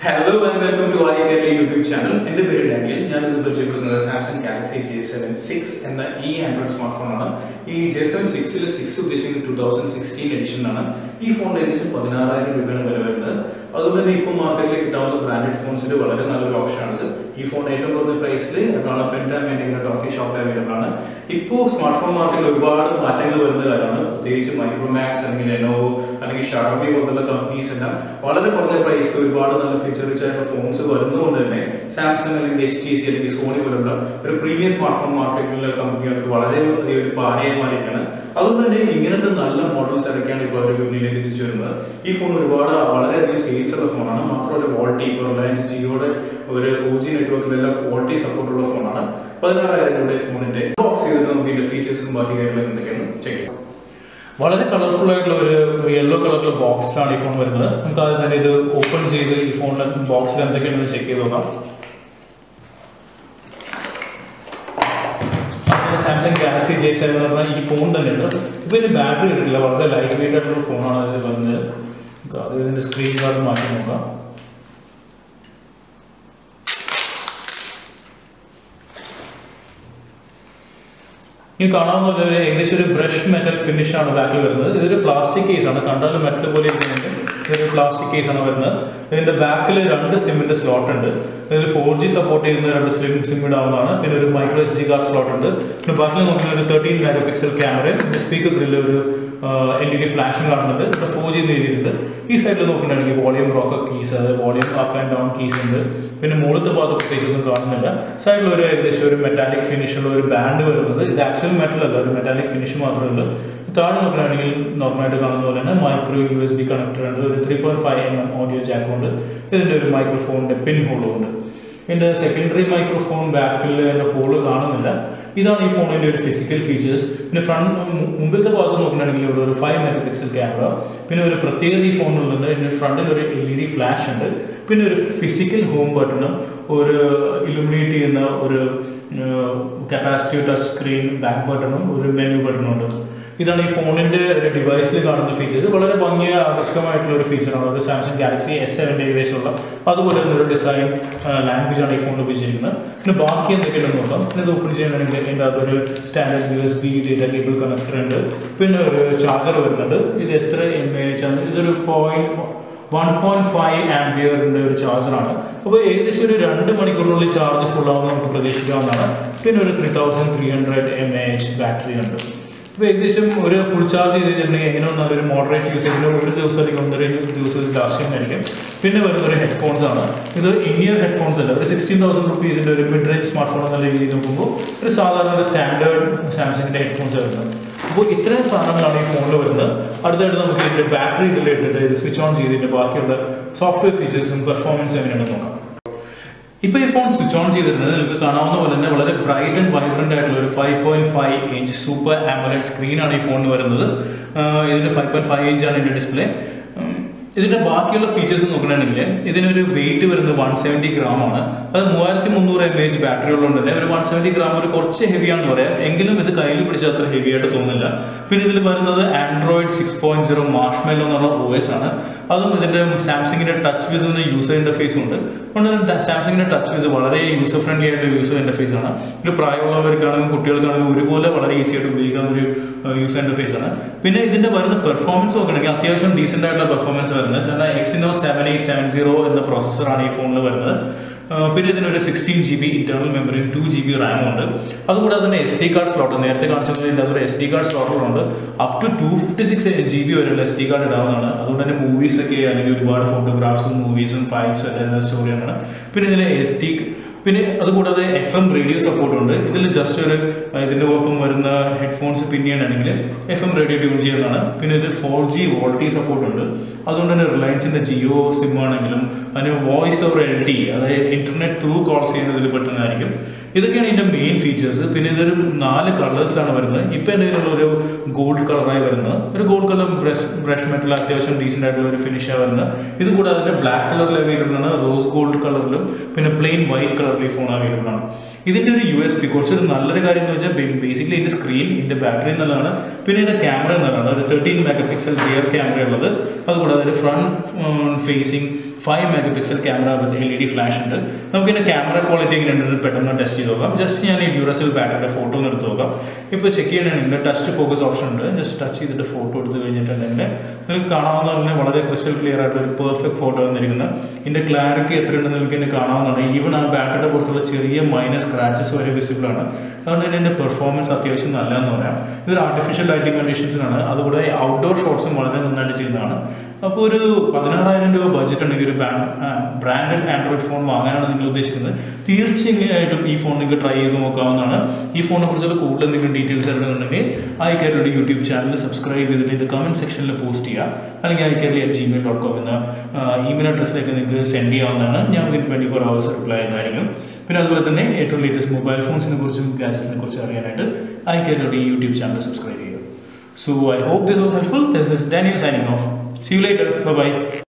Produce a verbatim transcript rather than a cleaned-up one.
Hello and welcome to iKairali YouTube channel. My name is Daniel. I am using the Samsung Galaxy J seven six and the e Android smartphone. This J seven six is six twenty sixteen edition. This phone is sixteen thousand rupees. അതുകൊണ്ട് ഇപ്പോൾ മാർക്കറ്റിൽ കിട്ടാവുന്ന branded ഫോൺസിൽ വളരെ നല്ലൊരു ഓപ്ഷനാണിത്. ഈ phone ഏറ്റവും കുറഞ്ഞ പ്രൈസിൽ പെൻറ്റാമെന്റിന്റെ ടോക്കി ഷോപ്പിൽ അവൈലബിൾ ആണ്. ഇപ്പോൾ സ്മാർട്ട് ഫോൺ മാർക്കറ്റിൽ ഒരുപാട് മാറ്റങ്ങൾ വരുന്ന കാര്യമാണ്. പ്രത്യേകിച്ച് മൈക്രോമാക്സ് അല്ലെങ്കിൽ ലെനോവോ അല്ലെങ്കിൽ ഷാർമി പോലുള്ള കമ്പനീസ് എല്ലാം വളരെ കുറഞ്ഞ പ്രൈസിൽ ഒരുപാട് നല്ല ഫീച്ചർ റിച്ച് ആയിട്ടുള്ള ഫോൺസ് വരുന്നതുകൊണ്ട് തന്നെ സാംസങ് അല്ലെങ്കിൽ എച്ച് ടി സി അല്ലെങ്കിൽ സോണി പോലുള്ള ഒരു പ്രീമിയം സ്മാർട്ട് ഫോൺ മാർക്കറ്റിലുള്ള കമ്പനികൾക്ക് വളരെ വലിയ ഒരു പാരയായി മാറിയിട്ടാണ്. അതുകൊണ്ട് തന്നെ ഇങ്ങനത്തെ നല്ല മോഡൽസ് ഇറക്കിയാണ് ഇപ്പോൾ അവർ വിപണിയിലേക്ക് തിരിച്ചു വരുന്നത്. ഈ ഫോൺ ഒരുപാട് വളരെയധികം സെയിൽസ് ഉള്ള ഫോണാണ്. മാത്രമല്ല വോൾട്ടി ഇപ്പോൾ റിലയൻസ് ജിയോയുടെ ഒരു ഫോർ ജി നെറ്റ്വർക്കിലെല്ലാം വോൾട്ടി സപ്പോർട്ടുള്ള ഫോണാണ്. പതിനാറായിരം രൂപയുടെ ഫോണിന്റെ ബോക്സ് ചെയ്തിട്ട് നമുക്ക് ഇതിന്റെ ഫീച്ചേഴ്സും ബാക്കി കാര്യങ്ങളും എന്തൊക്കെയാണ് ചെക്ക് ചെയ്യാം. വളരെ കളർഫുൾ ആയിട്ടുള്ള ഒരു യെല്ലോ കളറിലുള്ള ബോക്സിലാണ് ഈ ഫോൺ വരുന്നത്. നമുക്ക് ആദ്യം തന്നെ ഇത് ഓപ്പൺ ചെയ്ത് ഈ ഫോണിലെ ബോക്സിൽ എന്തൊക്കെയാണെന്ന് ചെക്ക് ചെയ്ത് നോക്കാം. സാംസങ് ഗാലക്സി ജെ സെവൻ എന്ന് പറഞ്ഞാൽ ഈ ഫോൺ തന്നെയുണ്ട്. ഇപ്പോൾ ഇതിന് ബാറ്ററി കിട്ടില്ല, വളരെ ലൈറ്റ് വെയിറ്റ് ആയിട്ടുള്ള ഫോണാണ് ഇത് വരുന്നത്. അത് ഇതിൻ്റെ സ്ക്രീൻ ഗാർഡ് മാറ്റി നോക്കാം. ഈ കാണാവുന്ന ഒരു ഏകദേശം ഒരു ബ്രഷ് മെറ്റൽ ഫിനിഷ് ആണ് ബാക്കിൽ വരുന്നത്. ഇതൊരു പ്ലാസ്റ്റിക് കേസാണ്, കണ്ടാലും മെറ്റൽ പോലെ ഇരിക്കുന്നുണ്ട്. ഇതൊരു പ്ലാസ്റ്റിക് കേസാണ് വരുന്നത്. ഇതിന്റെ ബാക്കിൽ രണ്ട് സിമ്മിന്റെ സ്ലോട്ട് ഉണ്ട്. ഇതിൽ ഫോർ ജി സപ്പോർട്ട് ചെയ്യുന്ന രണ്ട് സ്ലിം സിം ഇടാവുന്നതാണ്. പിന്നെ ഒരു micro S D card slot ഉണ്ട്. പിന്നെ ബാക്കിൽ നോക്കുന്ന ഒരു തേർട്ടീൻ മെഗാ പിക്സൽ ക്യാമറയും പിന്നെ സ്പീക്കർ ഗ്രില്ല് ഒരു എൽ ഇ ഡി ഫ്ലാഷും കാണുന്നുണ്ട്. ഇവിടെ ഫോർ ജി എഴുതിയിട്ടുണ്ട്. ഈ സൈഡിൽ നോക്കുന്നുണ്ടെങ്കിൽ വോളിയം റോക്കർ കീസ്, അതായത് volume up and down keys ഉണ്ട്. പിന്നെ മുകളിലത്തെ ഭാഗത്ത് പ്രത്യേകിച്ച് ഒന്നും കാണുന്നില്ല. സൈഡിൽ ഒരു ഏകദേശം ഒരു മെറ്റാലിക് ഫിനിഷുള്ള ഒരു ബാൻഡ് വരുന്നത്. ഇത് ആക്ച്വൽ മെറ്റൽ അല്ല, ഒരു മെറ്റാലിക് ഫിനിഷ് മാത്രമേ ഉള്ളൂ. താഴെ നോക്കുകയാണെങ്കിൽ നോർമലായിട്ട് കാണുന്ന പോലെ തന്നെ micro U S B connector ഉണ്ട്. ഒരു three point five M M audio jack ഉണ്ട്. ഇതിൻ്റെ ഒരു മൈക്രോഫോണിൻ്റെ പിൻ ഹോളും ഉണ്ട്. ഇതിൻ്റെ സെക്കൻഡറി മൈക്രോഫോൺ ബാക്കിൽ എൻ്റെ ഹോള് കാണുന്നില്ല. ഇതാണ് ഈ ഫോണിൻ്റെ ഒരു ഫിസിക്കൽ ഫീച്ചേഴ്സ്. പിന്നെ ഫ്രണ്ട് മുമ്പിലത്തെ ഭാഗത്ത് നോക്കുകയാണെങ്കിൽ ഇവിടെ ഒരു ഫൈവ് മെഗാ പിക്സൽ ക്യാമറ. പിന്നെ ഒരു പ്രത്യേകത ഈ ഫോണിലുള്ളത് ഇതിൻ്റെ ഫ്രണ്ടിൽ ഒരു എൽ ഇ ഡി ഫ്ലാഷ് ഉണ്ട്. പിന്നെ ഒരു ഫിസിക്കൽ ഹോം ബട്ടണും ഒരു ഇലുമിനേറ്റ് ചെയ്യുന്ന ഒരു കപ്പാസിറ്റീവ് ടച്ച് സ്ക്രീൻ ബാക്ക് ബട്ടണും ഒരു മെനു ബട്ടണും ഉണ്ട്. ഇതാണ് ഈ ഫോണിൻ്റെ ഒരു ഡിവൈസിൽ കാണുന്ന ഫീച്ചേഴ്സ്. വളരെ ഭംഗിയ ആകർഷകമായിട്ടുള്ള ഒരു ഫീച്ചറാണ്. അത് സാംസങ് ഗാലക്സി എസ് സെവൻ്റെ ഏകദേശമുള്ള അതുപോലെ തന്നെ ഒരു ഡിസൈൻ ലാംഗ്വേജാണ് ഈ ഫോണിൽ ഉപയോഗിച്ചിരിക്കുന്നത്. പിന്നെ ബാക്കി എന്തൊക്കെയാണെന്ന് നോക്കാം. പിന്നെ ഇത് ഓപ്പൺ ചെയ്യണമെങ്കിൽ ഇതിൻ്റെ അകത്തൊരു standard U S B data cable connector ഉണ്ട്. പിന്നെ ഒരു ചാർജർ വരുന്നുണ്ട്. ഇത് എത്ര എം എ എച്ച് ആണ്? ഇതൊരു പോയിന്റ് വൺ പോയിന്റ് ഫൈവ് ആംപിയറിൻ്റെ ഒരു ചാർജറാണ്. അപ്പോൾ ഏകദേശം ഒരു രണ്ട് മണിക്കൂറിനുള്ളിൽ ചാർജ് ഫുൾ ആവുമെന്ന് നമുക്ക് പ്രതീക്ഷിക്കാവുന്നതാണ്. പിന്നെ ഒരു three thousand three hundred M A H battery ഉണ്ട്. അപ്പോൾ ഏകദേശം ഒരു ഫുൾ ചാർജ് ചെയ്ത് കഴിഞ്ഞിട്ടുണ്ടെങ്കിൽ എങ്ങനെ നല്ലൊരു മോഡറേറ്റ് യൂസ് ചെയ്യുന്നത് ഒരു ദിവസത്തേക്ക് ഒന്നര ദിവസത്തിൽ ലാസ്റ്റ് ആയിരിക്കും. പിന്നെ വരുന്നൊരു ഹെഡ്ഫോൺസ് ആണ്. ഇത് ഇനിയർ ഹെഡ്ഫോൺസ് അല്ല, ഒരു സിക്സ്റ്റീൻ തൗസൻഡ് റുപ്പീസിൻ്റെ ഒരു മിഡ് റേഞ്ച് സ്മാർട്ട് ഫോൺ എന്നുള്ള രീതിയിൽ നോക്കുമ്പോൾ ഒരു സാധാരണ ഒരു സ്റ്റാൻഡേർഡ് സാംസങ്ങിൻ്റെ ഹെഡ്ഫോൺസ് വരുന്നത്. അപ്പോൾ ഇത്രയും സാധനങ്ങളാണ് ഈ ഫോണിൽ വരുന്നത്. അടുത്തായിട്ട് നമുക്ക് ഇതിൻ്റെ ബാറ്ററി റിലേറ്റഡ് ഇത് സ്വിച്ച് ഓൺ ചെയ്തിട്ട് ബാക്കിയുള്ള സോഫ്റ്റ്വെയർ ഫീച്ചേഴ്സും പെർഫോമൻസും എങ്ങനെയാണെന്ന് നോക്കാം. ഇപ്പോൾ ഈ ഫോൺ സ്വിച്ച് ഓൺ ചെയ്തിട്ടുണ്ട്. നിങ്ങൾക്ക് കാണാവുന്ന പോലെ തന്നെ വളരെ ബ്രൈറ്റ് ആൻഡ് വൈബ്രന്റ് ആയിട്ടുള്ള ഒരു five point five inch super AMOLED സ്ക്രീനാണ് ഈ ഫോണിൽ വരുന്നത്. ഇതിന് ഫൈവ് പോയിന്റ് ഫൈവ് ഇഞ്ചാണ് ഇതിൻ്റെ ഡിസ്പ്ലേ. ഇതിൻ്റെ ബാക്കിയുള്ള ഫീച്ചേഴ്സ് നോക്കുകയാണെങ്കിൽ ഇതിനൊരു വെയിറ്റ് വരുന്നത് വൺ സെവൻറ്റി ഗ്രാം ആണ്. അത് മൂവായിരത്തി മുന്നൂറ് എം എച്ച് ബാറ്ററി ഉള്ളതുകൊണ്ട് തന്നെ ഒരു വൺ സെവൻറ്റി ഗ്രാം ഒരു കുറച്ച് ഹെവിയാണെന്ന് പറയാം. എങ്കിലും ഇത് കയ്യിൽ പിടിച്ചാൽ അത്ര ഹെവി ആയിട്ട് തോന്നില്ല. പിന്നെ ഇതിൽ വരുന്നത് Android six point zero marshmallow എന്നുള്ള ഒ എസ് ആണ്. അതും ഇതിൻ്റെ സാംസങ്ങിൻ്റെ ടച്ച് വിസ് എന്ന യൂസർ ഇൻ്റർഫേസും ഉണ്ട്. അതുകൊണ്ട് സാംസങ്ങിൻ്റെ ടച്ച് വിസ് വളരെ യൂസർ ഫ്രണ്ട്ലി ആയിട്ടുള്ള യൂസർ ഇൻ്റർഫേസ് ആണ്. ഒരു പ്രായമുള്ളവർക്കാണെങ്കിലും കുട്ടികൾക്കാണെങ്കിലും ഒരുപോലെ വളരെ ഈസി ആയിട്ട് ഉപയോഗിക്കാവുന്ന ഒരു യൂസർ ഇൻ്റർഫേസ് ആണ്. പിന്നെ ഇതിൻ്റെ വരുന്ന പെർഫോമൻസ് നോക്കുകയാണെങ്കിൽ അത്യാവശ്യം ഡീസൻ്റ് ആയിട്ടുള്ള പെർഫോമൻസ് വരുന്നത്. കാരണം Exynos seven eight seven zero എന്ന പ്രോസസ്സറാണ് ഈ ഫോണിൽ വരുന്നത്. പിന്നെ ഇതിനൊരു സിക്സ്റ്റീൻ ജി ബി ഇന്റർണൽ മെമ്മറിയും ടു ജി ബി റാമും ഉണ്ട്. അതുകൂടാതെ തന്നെ എസ് ഡി കാർഡ് സ്ലോട്ട് നേരത്തെ കാണിച്ചതിൻ്റെ അതൊരു എസ് ഡി കാർഡ് സ്ലോട്ടുകളുണ്ട്. Up to two fifty six G B വരെയുള്ള എസ് ഡി കാർഡ് ഇടാവുന്നതാണ്. അതുകൊണ്ട് തന്നെ മൂവീസൊക്കെ അല്ലെങ്കിൽ ഒരുപാട് ഫോട്ടോഗ്രാഫ്സും മൂവീസും ഫയൽസും എല്ലാം സ്റ്റോർ ചെയ്യാനാണ്. പിന്നെ ഇതിന് എസ് ഡി പിന്നെ അതുകൂടാതെ എഫ് എം റേഡിയോ സപ്പോർട്ട് ഉണ്ട്. ഇതിൽ ജസ്റ്റ് ഒരു ഇതിൻ്റെ ഒപ്പം വരുന്ന ഹെഡ്ഫോൺസ് പിന്നെയാണെങ്കിൽ എഫ് എം റേഡിയോ ട്യൂൺ ചെയ്യുന്നതാണ്. പിന്നെ ഇത് ഫോർ ജി വോൾട്ടി സപ്പോർട്ട് ഉണ്ട്. അതുകൊണ്ട് തന്നെ റിലയൻസിൻ്റെ ജിയോ സിം ആണെങ്കിലും അതിന് വോയിസ് ഓവർ എൽ ടി അതായത് ഇന്റർനെറ്റ് ത്രൂ കോൾസ് ചെയ്യുന്നതിൽ പറ്റുന്നതായിരിക്കും. ഇതൊക്കെയാണ് ഇതിൻ്റെ മെയിൻ ഫീച്ചേഴ്സ്. പിന്നെ ഇതൊരു നാല് കളേഴ്സിലാണ് വരുന്നത്. ഇപ്പം എൻ്റെ കയ്യിലുള്ള ഒരു ഗോൾഡ് കളറായി വരുന്നത്. ഒരു gold colour brush brush metal അത്യാവശ്യം ഡീസൻ്റ് ആയിട്ടുള്ള ഒരു ഫിനിഷാണ് വരുന്നത്. ഇത് കൂടാതെ തന്നെ ബ്ലാക്ക് കളറിൽ അവൈലബിൾ ആണ്, റോസ് ഗോൾഡ് കളറിലും പിന്നെ പ്ലെയിൻ വൈറ്റ് കളറിൽ ഈ ഫോൺ അവൈലബിൾ ആണ്. ഇതിൻ്റെ ഒരു യു എസ് പി കുറച്ചൊരു നല്ലൊരു കാര്യം എന്ന് വെച്ചാൽ ബേസിക്കലി ഇതിൻ്റെ സ്ക്രീൻ ഇതിൻ്റെ ബാറ്ററി എന്നുള്ളതാണ്. പിന്നെ ഇതിൻ്റെ ക്യാമറ എന്നുള്ളതാണ് ഒരു thirteen megapixel rear camera ഉള്ളത്. അതുകൂടാതെ ഒരു front facing five megapixel camera with L E D flash ഉണ്ട്. നമുക്ക് ഇതിന്റെ ക്യാമറ ക്വാളിറ്റി എങ്ങനെയുണ്ടെന്ന് പെട്ടെന്ന് ടെസ്റ്റ് ചെയ്ത് നോക്കാം. ജസ്റ്റ് ഞാൻ ഈ ഡ്യൂറസെൽ ബാറ്ററിയുടെ ഫോട്ടോ ഒന്ന് എടുത്ത് നോക്കാം. ഇപ്പോൾ ചെക്ക് ചെയ്യണമെങ്കിൽ ടച്ച് ഫോക്കസ് ഓപ്ഷൻ ഉണ്ട്. ജസ്റ്റ് ടച്ച് ചെയ്തിട്ട് ഫോട്ടോ എടുത്ത് കഴിഞ്ഞിട്ടുണ്ടെങ്കിൽ നിങ്ങൾക്ക് കാണാവുന്ന വളരെ ക്രിസ്റ്റൽ ക്ലിയർ ആയിട്ട് ഒരു പെർഫെക്റ്റ് ഫോട്ടോ വന്നിരിക്കുന്നത്. ഇതിന്റെ ക്ലാരിറ്റി എത്രയുണ്ടെന്ന് നിങ്ങൾക്ക് തന്നെ കാണാവുന്നതാണ്. ഈവൻ ആ ബാറ്ററിയുടെ പുറത്തുള്ള ചെറിയ മൈനർ സ്ക്രാച്ചസ് വരെ വിസിബിൾ ആണ്. അതുകൊണ്ട് തന്നെ ഇതിന്റെ പെർഫോമൻസ് അത്യാവശ്യം നല്ലതെന്ന് പറയാം. ഇതൊരു ആർട്ടിഫിഷ്യൽ ലൈറ്റിംഗ് കണ്ടീഷൻസിനാണ്. അതുകൂടെ ഔട്ട്ഡോർ ഷോട്ട്സും വളരെ നന്നായിട്ട് ചെയ്യുന്നതാണ്. അപ്പോൾ ഒരു പതിനാറായിരം രൂപ ബഡ്ജറ്റ് ഉണ്ടെങ്കിൽ ഒരു ബ്രാൻഡഡ് ആൻഡ്രോയിഡ് ഫോൺ വാങ്ങാനാണ് നിങ്ങൾ ഉദ്ദേശിക്കുന്നത്, തീർച്ചയായിട്ടും ഈ ഫോൺ നിങ്ങൾക്ക് ട്രൈ ചെയ്ത് നോക്കാവുന്നതാണ്. ഈ ഫോണിനെ കുറിച്ചുള്ള കൂടുതൽ എന്തെങ്കിലും ഡീറ്റെയിൽസ് അറിയണമെന്നുണ്ടെങ്കിൽ iKairali യൂട്യൂബ് ചാനൽ സബ്സ്ക്രൈബ് ചെയ്തിട്ട് ഇതിൻ്റെ കമൻറ്റ് സെക്ഷനിൽ പോസ്റ്റ് ചെയ്യുക. അല്ലെങ്കിൽ iKairali at Gmail dot com എന്ന ഇമെയിൽ അഡ്രസ്സിലേക്ക് നിങ്ങൾക്ക് സെൻഡ് ചെയ്യാവുന്നതാണ്. ഞാൻ ഇതിന് ട്വൻറ്റി ഫോർ അവേഴ്സ് റിപ്ലൈ ചെയ്യുന്നതായിരിക്കും. പിന്നെ അതുപോലെ തന്നെ ഏറ്റവും ലേറ്റസ്റ്റ് മൊബൈൽ ഫോൺസിനെ കുറിച്ചും ഗാഡ്ജറ്റ്സിനെ കുറിച്ചും അറിയാനായിട്ട് iKairali യൂട്യൂബ് ചാനൽ സബ്സ്ക്രൈബ് ചെയ്യുക. So I hope this was helpful. This is Daniel signing off. See you later. Bye bye.